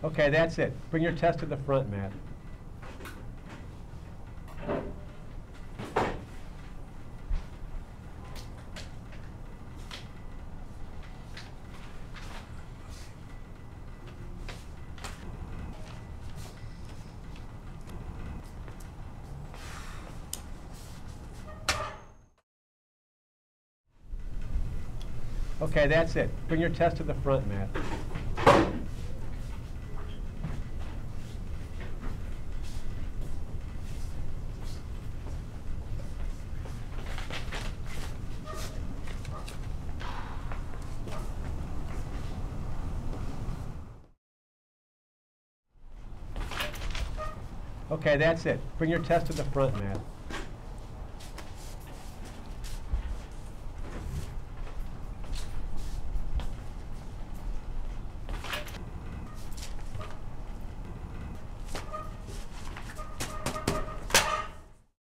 Okay, that's it. Bring your test to the front, Matt. Okay, that's it. Bring your test to the front, Matt. Okay, that's it. Bring your test to the front, Matt.